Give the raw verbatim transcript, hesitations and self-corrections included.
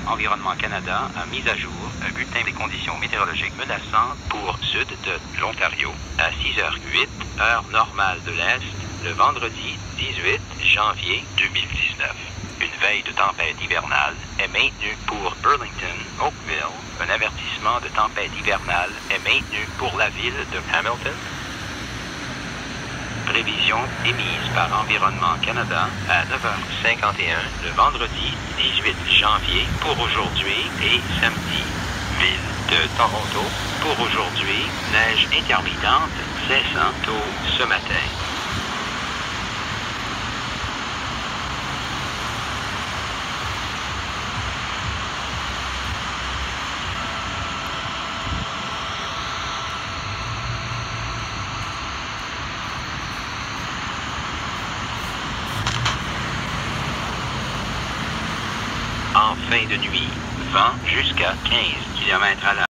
Environnement Canada a mis à jour un bulletin des conditions météorologiques menaçantes pour sud de l'Ontario à six heures huit, heure normale de l'Est, le vendredi dix-huit janvier deux mille dix-neuf. Une veille de tempête hivernale est maintenue pour Burlington, Oakville. Un avertissement de tempête hivernale est maintenu pour la ville de Hamilton. Prévision émise par Environnement Canada à neuf heures cinquante et un le vendredi dix-huit janvier pour aujourd'hui et samedi. Ville de Toronto, pour aujourd'hui, neige intermittente cessant tôt ce matin. En fin de nuit, vent jusqu'à quinze kilomètres à l'heure.